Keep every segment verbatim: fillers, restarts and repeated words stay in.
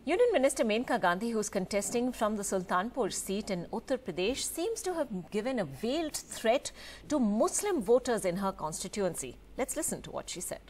Union Minister Maneka Gandhi, who's contesting from the Sultanpur seat in Uttar Pradesh, seems to have given a veiled threat to Muslim voters in her constituency. Let's listen to what she said.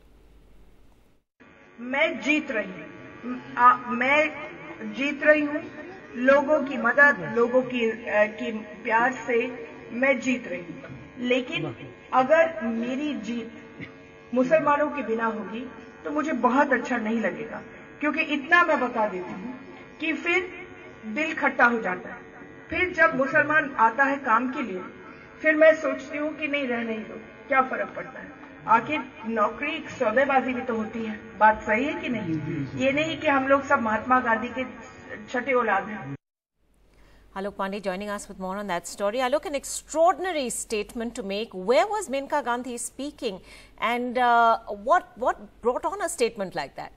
मैं जीत रही हूँ, मैं जीत रही हूँ, लोगों की मदद, लोगों की की प्यार से मैं जीत रही हूँ। लेकिन अगर मेरी जीत मुसलमानों के बिना होगी तो मुझे बहुत अच्छा नहीं लगेगा, क्योंकि इतना मैं बता देती हूँ कि फिर दिल खट्टा हो जाता है। फिर जब मुसलमान आता है काम के लिए, फिर मैं सोचती हूँ कि नहीं रहने ही दो, क्या फर्क पड़ता है। आखिर नौकरी सौदेबाजी भी तो होती है। बात सही है कि नहीं? ये नहीं कि हम लोग सब महात्मा गांधी के छठे औलाद हैं। Alok Pandey joining us with more on that story. Alok, an extraordinary statement to make. Where was Maneka Gandhi speaking, and uh, what what brought on a statement like that?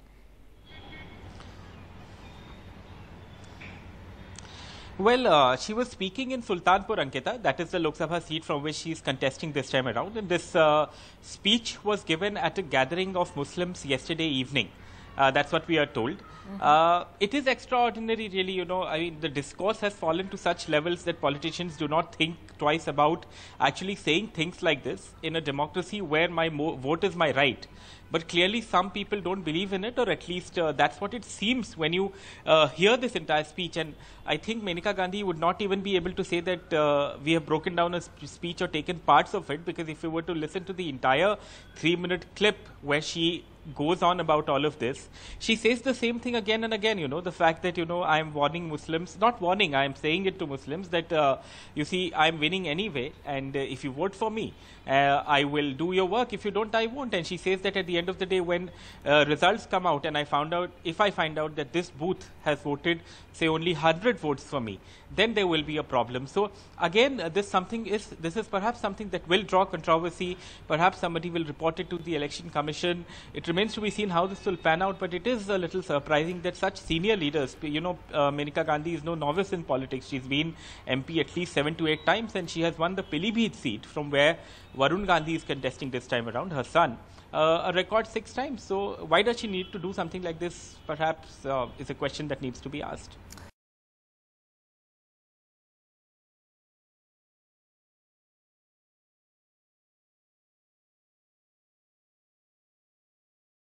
Well, uh, she was speaking in Sultanpur, Ankita. That is the Lok Sabha seat from which she is contesting this time around. And this uh, speech was given at a gathering of Muslims yesterday evening. Uh, that's what we are told. Mm-hmm. uh, it is extraordinary, really, you know. I mean, the discourse has fallen to such levels that politicians do not think twice about actually saying things like this in a democracy where my mo vote is my right. But clearly some people don't believe in it, or at least uh, that's what it seems when you uh, hear this entire speech. And I think Maneka Gandhi would not even be able to say that uh, we have broken down a sp speech or taken parts of it, because if you were to listen to the entire three-minute clip where she goes on about all of this, she says the same thing again and again, you know, the fact that, you know, I am warning Muslims, not warning, I am saying it to Muslims that, uh, you see, I am winning anyway, and uh, if you vote for me, uh, I will do your work. If you don't, I won't. And she says that at the end of the day, when uh, results come out, and I found out, if I find out that this booth has voted, say, only one hundred votes for me, then there will be a problem. So again, uh, this something is, this is perhaps something that will draw controversy. Perhaps somebody will report it to the Election Commission. It remains to be seen how this will pan out, but it is a little surprising that such senior leaders, you know, uh, Maneka Gandhi is no novice in politics. She's been M P at least seven to eight times, and she has won the Pilibhit seat from where Varun Gandhi is contesting this time around, her son, uh, a record six times. So why does she need to do something like this? Perhaps uh, is a question that needs to be asked.